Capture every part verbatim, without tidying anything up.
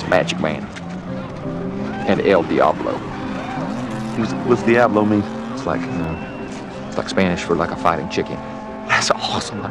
Magic Man. And El Diablo. What's, what's Diablo mean? It's like, you know, it's like Spanish for like a fighting chicken. That's awesome.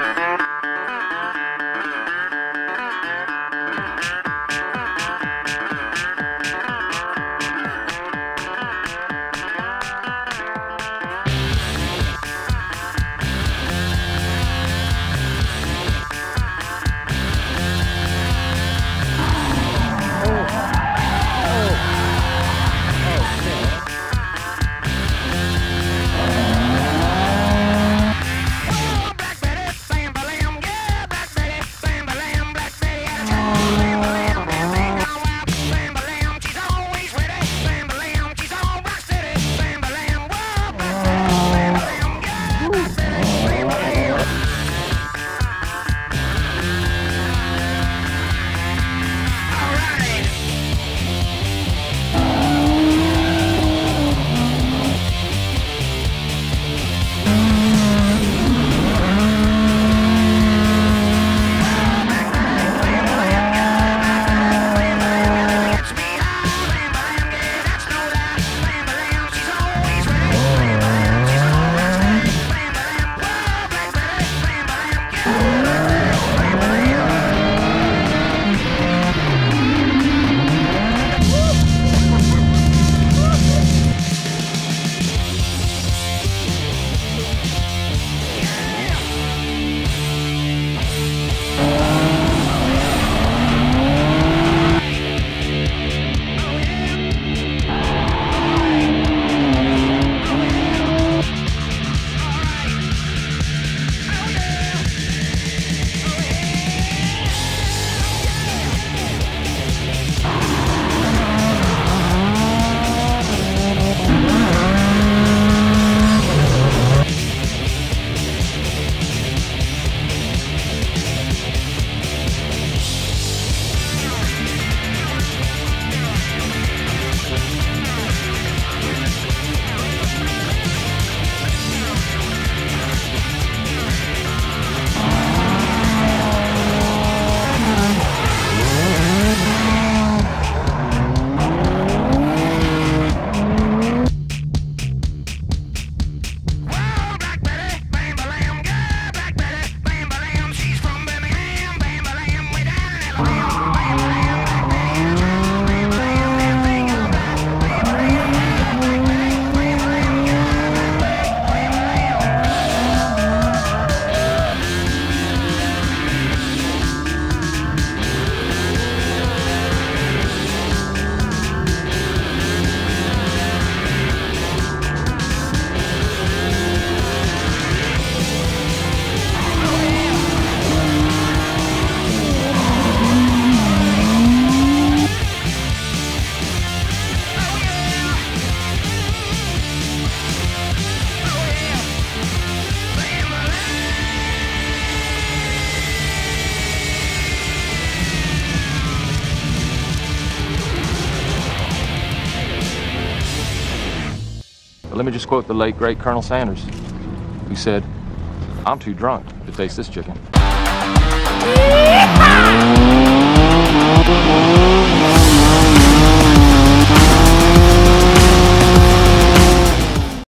But let me just quote the late, great Colonel Sanders, who said, "I'm too drunk to taste this chicken."